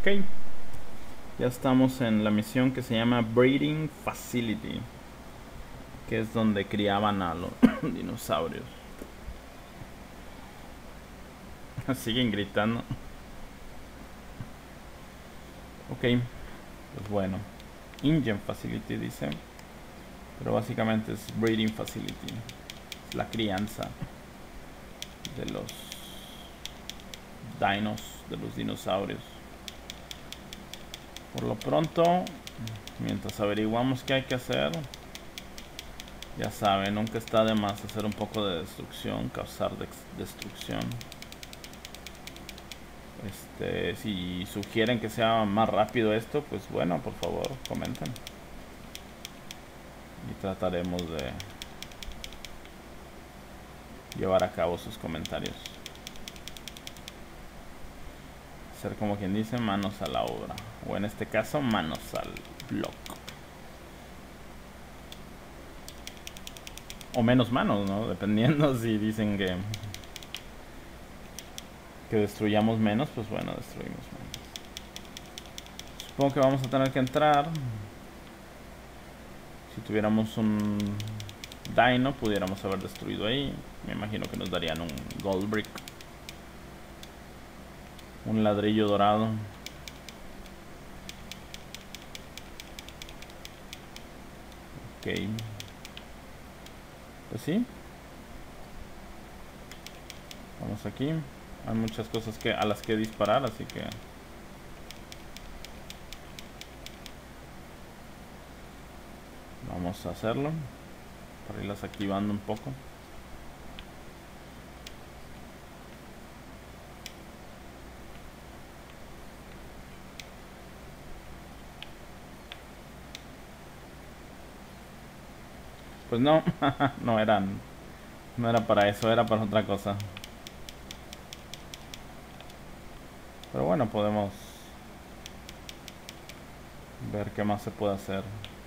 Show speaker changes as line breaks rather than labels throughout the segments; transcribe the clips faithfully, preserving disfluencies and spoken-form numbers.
Ok, ya estamos en la misión que se llama Breeding Facility, que es donde criaban a los dinosaurios. Siguen gritando. Ok, pues bueno. Ingen Facility dice, pero básicamente es Breeding Facility, es la crianza de los dinos, de los dinosaurios. Por lo pronto, mientras averiguamos qué hay que hacer, ya saben, nunca está de más hacer un poco de destrucción, causar de destrucción. Este, si sugieren que sea más rápido esto, pues bueno, por favor, comenten. Y trataremos de llevar a cabo sus comentarios. Ser como quien dice, manos a la obra. O en este caso, manos al blog. O menos manos, ¿no? Dependiendo si dicen que que destruyamos menos, pues bueno, destruimos menos. Supongo que vamos a tener que entrar. Si tuviéramos un dino, pudiéramos haber destruido ahí. Me imagino que nos darían un gold brick, un ladrillo dorado. Ok. Pues sí. Vamos aquí. Hay muchas cosas que a las que disparar, así que vamos a hacerlo para irlas activando un poco. Pues no, no eran, no era para eso, era para otra cosa. Pero bueno, podemos ver qué más se puede hacer.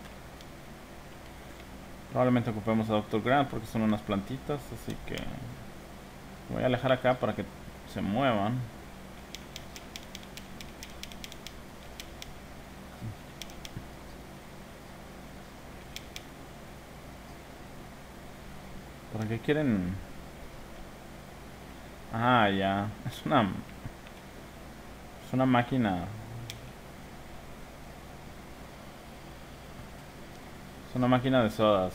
Probablemente ocupemos a Doctor Grant porque son unas plantitas, así que voy a alejar acá para que se muevan. ¿Para qué quieren? Ah, ya. Es una... Es una máquina. Es una máquina de sodas.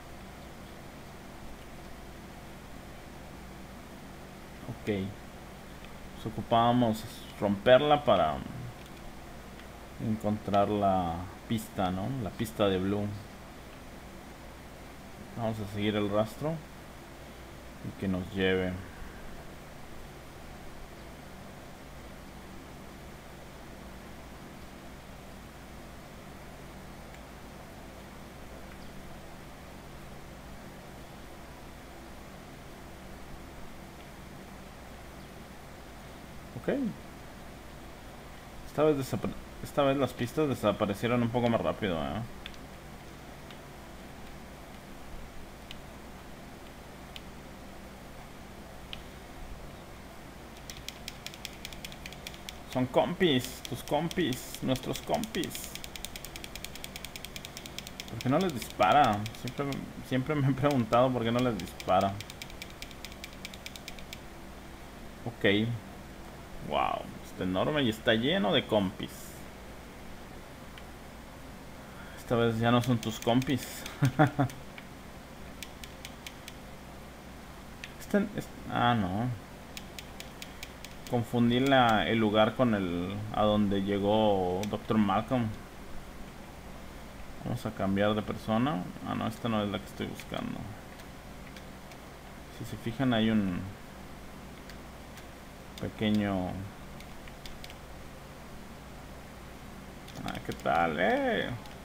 Ok. Pues ocupábamos romperla para encontrar la pista, ¿no? La pista de Blue. Vamos a seguir el rastro y que nos lleve. Ok. Esta vez, Esta vez las pistas desaparecieron un poco más rápido, ¿eh? Son compis, tus compis, nuestros compis. ¿Por qué no les dispara? Siempre, siempre me he preguntado por qué no les dispara. Ok. Wow, está enorme y está lleno de compis. Esta vez ya no son tus compis. este, este, ah, no. Confundí la, el lugar con el a donde llegó Doctor Malcolm. Vamos a cambiar de persona. Ah, no, esta no es la que estoy buscando. Si se fijan, hay un pequeño... Ah, ¿qué tal, eh?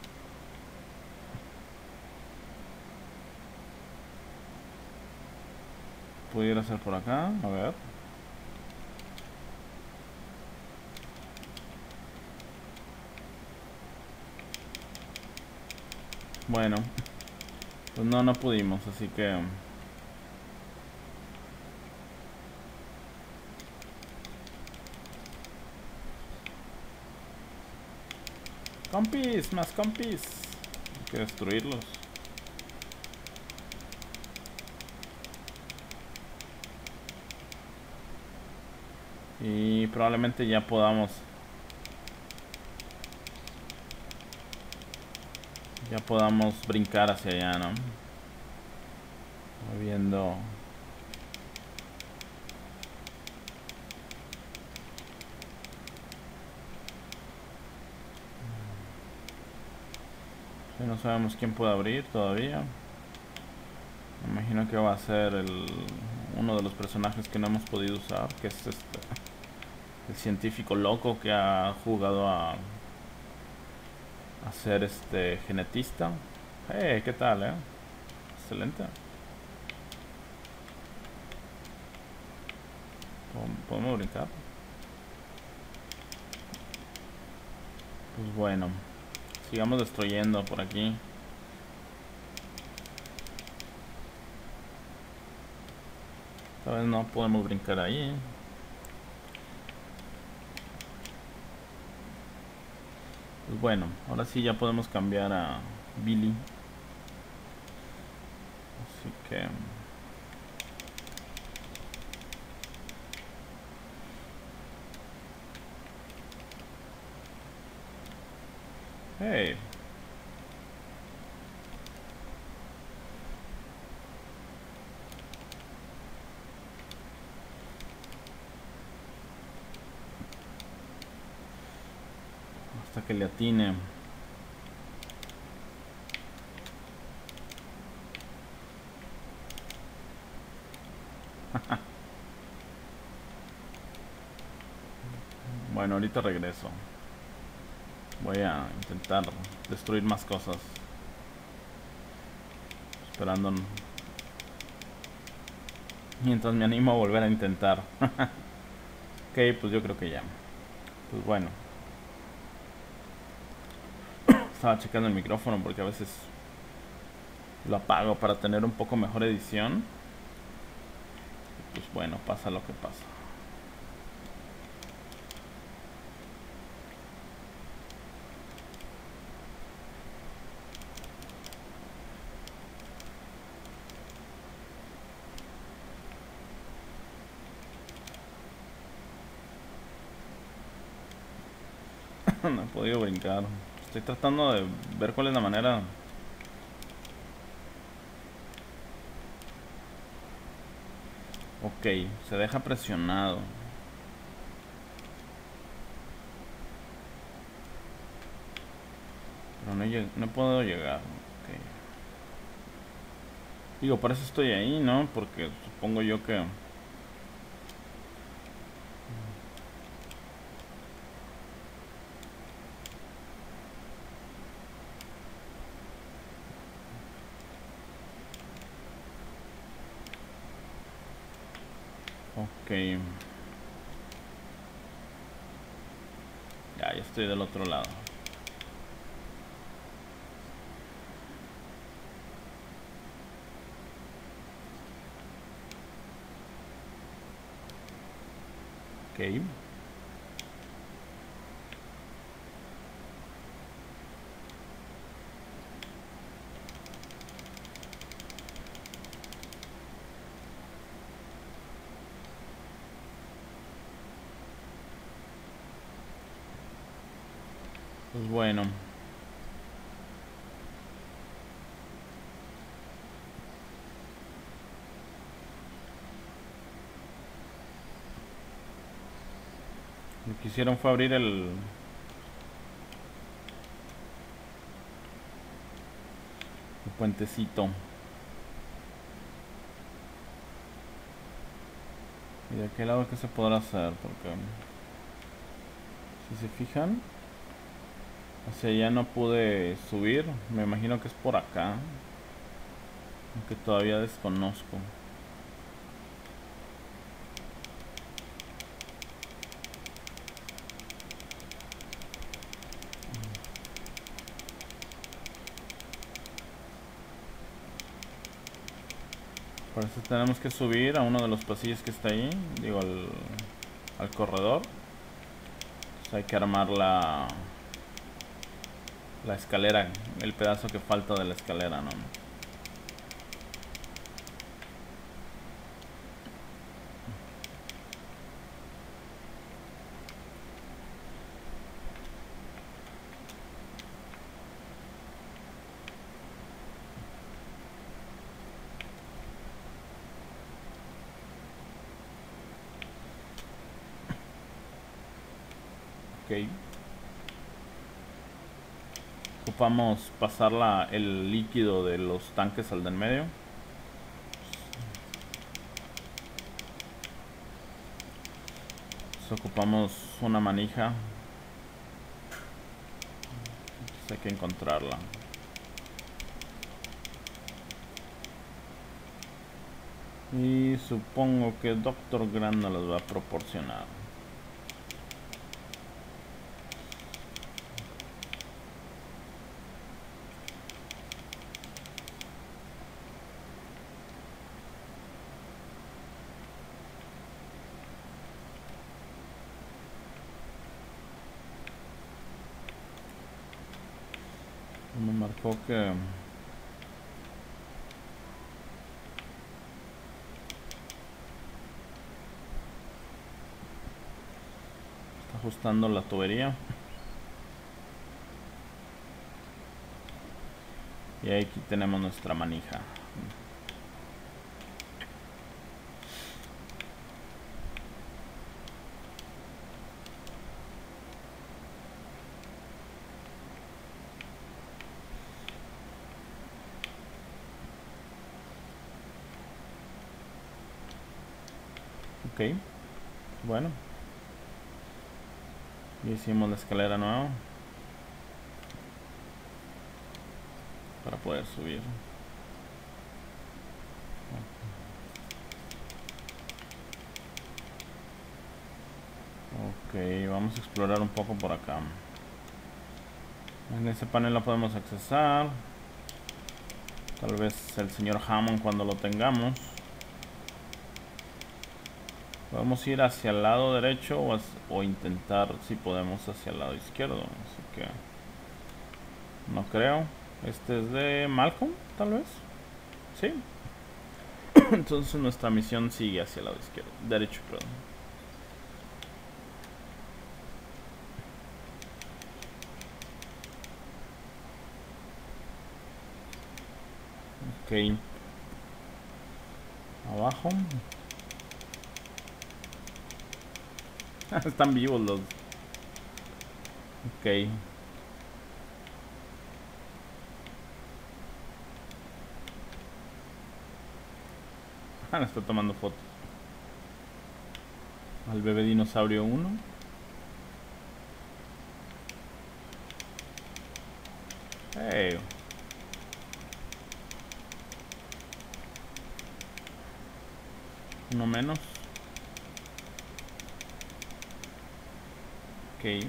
Pudiera ser por acá, a ver. Bueno, pues no, no pudimos, así que... Compis, más compis. Hay que destruirlos. Y probablemente ya podamos ya podamos brincar hacia allá, ¿no? Viendo. Si no sabemos quién puede abrir todavía. Me imagino que va a ser el uno de los personajes que no hemos podido usar, que es este el científico loco que ha jugado a a ser este genetista. Hey, ¿qué tal, eh? Excelente. ¿Podemos brincar? Pues bueno, sigamos destruyendo por aquí. Esta vez no podemos brincar ahí. Pues bueno, ahora sí ya podemos cambiar a Billy. Así que... Hey. Hasta que le atine. Bueno, ahorita regreso. Voy a intentar destruir más cosas. Esperando. Mientras me animo a volver a intentar. Ok, pues yo creo que ya. Pues bueno. Estaba checando el micrófono porque a veces lo apago para tener un poco mejor edición. Pues bueno, pasa lo que pasa. No he podido brincar. Estoy tratando de ver cuál es la manera. Ok, se deja presionado. Pero no, lleg no puedo llegar. Okay. Digo, por eso estoy ahí, ¿no? Porque supongo yo que... Ok. Ya, ya estoy del otro lado. Ok. Pues bueno. Lo que hicieron fue abrir el... el puentecito. ¿Y de qué lado que se podrá hacer? Porque... si se fijan... hacia allá no pude subir. Me imagino que es por acá. Aunque todavía desconozco. Por eso tenemos que subir a uno de los pasillos que está ahí. Digo, al, al corredor. Entonces hay que armar la... la escalera, el pedazo que falta de la escalera, ¿no? Ok. Ocupamos pasar la, el líquido de los tanques al del medio. Entonces ocupamos una manija. Entonces hay que encontrarla. Y supongo que Doctor Grant nos las va a proporcionar. Me marcó que está ajustando la tubería. Y aquí tenemos nuestra manija. Ok, bueno, y hicimos la escalera nueva para poder subir. Ok, vamos a explorar un poco por acá. En ese panel la podemos accesar. Tal vez el señor Hammond cuando lo tengamos. Podemos ir hacia el lado derecho o, o intentar si podemos hacia el lado izquierdo. Así que no creo. Este es de Malcolm, tal vez. Sí. Entonces nuestra misión sigue hacia el lado izquierdo. Derecho, perdón. Ok. Abajo. Están vivos los. Ok. Ah, está tomando fotos. Al bebé dinosaurio uno. Hey. Uno menos. Ok.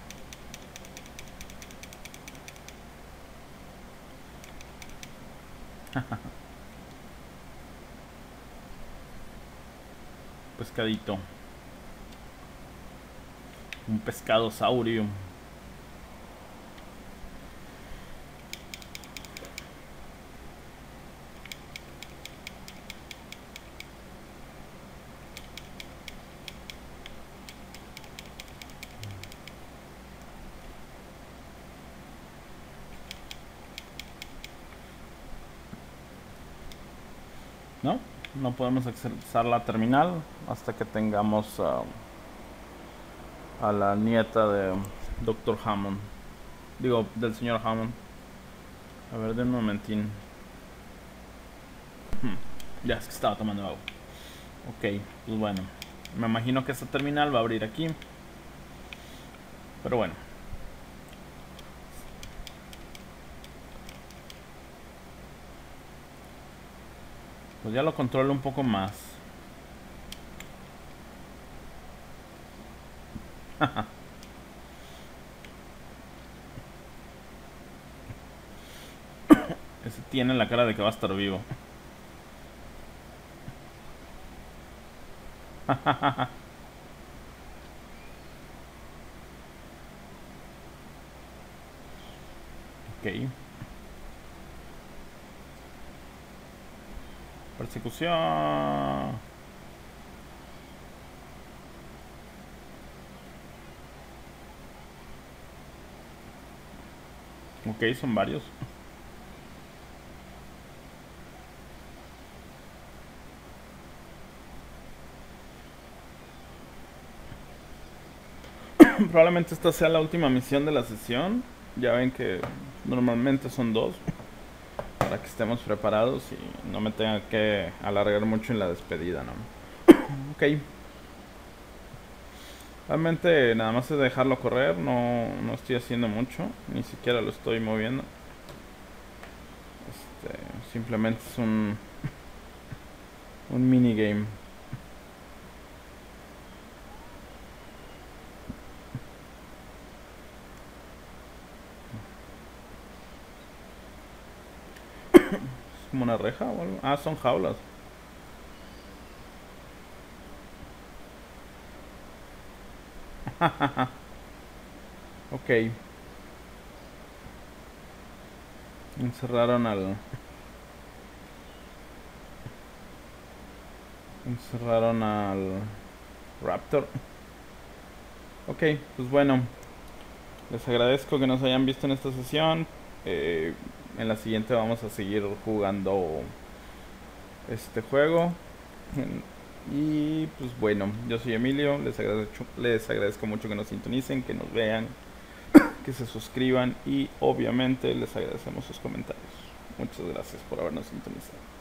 Pescadito. Un pescado saurio. No, no podemos accesar la terminal hasta que tengamos uh, a la nieta de Doctor Hammond. Digo, del señor Hammond. A ver, de un momentín. Hmm. Ya, es que estaba tomando agua. Ok, pues bueno. Me imagino que esta terminal va a abrir aquí. Pero bueno. Pues ya lo controlo un poco más. Ese tiene la cara de que va a estar vivo. Ok. Persecución. Ok, son varios. Probablemente esta sea la última misión de la sesión. Ya ven que normalmente son dos. Para que estemos preparados y no me tenga que alargar mucho en la despedida, ¿no? Ok. Realmente nada más es dejarlo correr. No, no estoy haciendo mucho. Ni siquiera lo estoy moviendo. Este, simplemente es un... Un minigame. ¿Es como una reja o algo? Ah, son jaulas. Ok. Encerraron al... Encerraron al... Raptor. Ok, pues bueno. Les agradezco que nos hayan visto en esta sesión. Eh, en la siguiente vamos a seguir jugando este juego. Y pues bueno, yo soy Emilio. Les agradezco, les agradezco mucho que nos sintonicen, que nos vean, que se suscriban y obviamente les agradecemos sus comentarios. Muchas gracias por habernos sintonizado.